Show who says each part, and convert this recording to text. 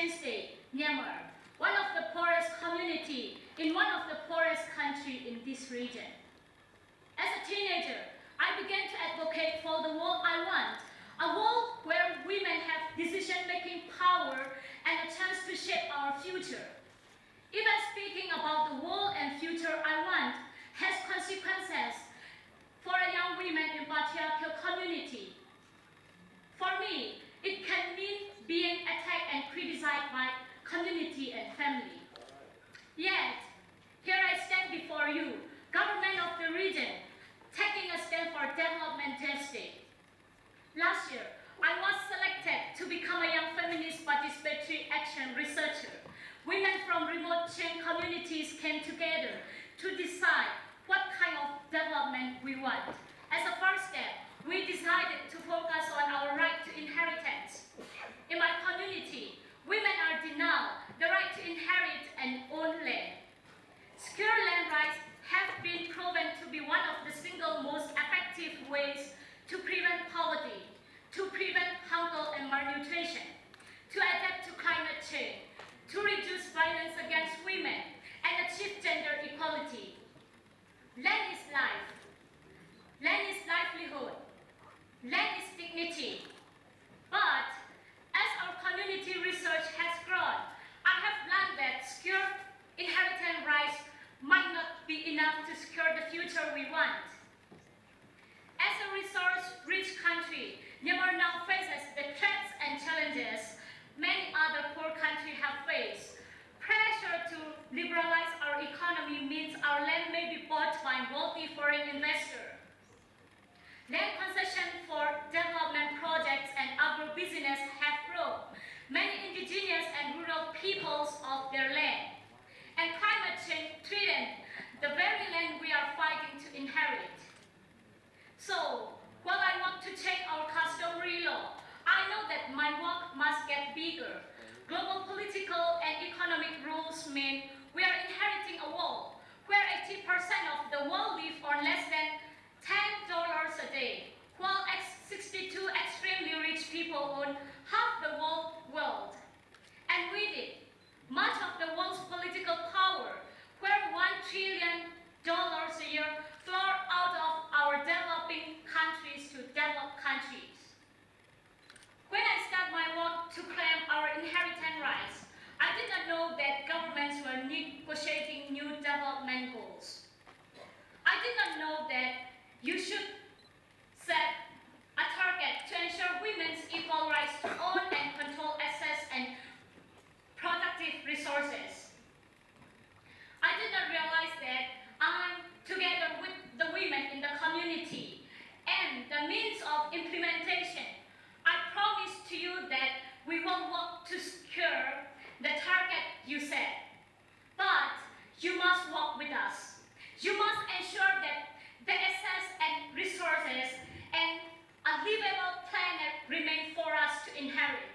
Speaker 1: Rakhine State, Myanmar, one of the poorest community in one of the poorest countries in this region. As a teenager, I began to advocate for the world I want, a world where women have decision-making power and a chance to shape our future. Even speaking about the world and future I want has consequences for a young woman in patriarchal community. For me, it can mean being attacked and criticized by community and family. Yet, here I stand before you, government of the region, taking a stand for development justice. Last year, I was selected to become a young feminist participatory action researcher. Women from remote Chin communities came together to decide what kind of development we want. As a first step, we decided to focus on our right to inheritance. In my community, women are denied the right to inherit and own land. Secure land rights have been proven to be one of the single most effective ways to prevent poverty, to prevent hunger and malnutrition, to adapt to climate change, to reduce violence against women, and achieve gender equality. Land is life. Land is livelihood. Land is dignity. But as our community research has grown, I have learned that secure inheritance rights might not be enough to secure the future we want. As a resource-rich country, Myanmar now faces the threats and challenges many other poor countries have faced. Pressure to liberalize our economy means our land may be bought by wealthy foreign investors. Land concession for development projects and agribusiness have robbed many indigenous and rural peoples of their land. And climate change threatens the very land we are fighting to inherit. So, while I want to change our customary law, I know that my work must get bigger. Global political and economic rules mean we are inheriting a world where 80% of the world live on less than $10 a day, while 62 extremely rich people own half the world. And with it, much of the world's political power, where $1 trillion a year flow out of our developing countries to developed countries. When I started my work to claim our inheritance rights, I did not know that governments were negotiating new development goals. I did not know that you should set a target to ensure women's equal rights to own and control access and productive resources. I did not realize that I, together with the women in the community and the means of implementation, I promise to you that we will work to secure the target you set. But you must work with us. You must ensure that the access and resources and a livable planet remain for us to inherit.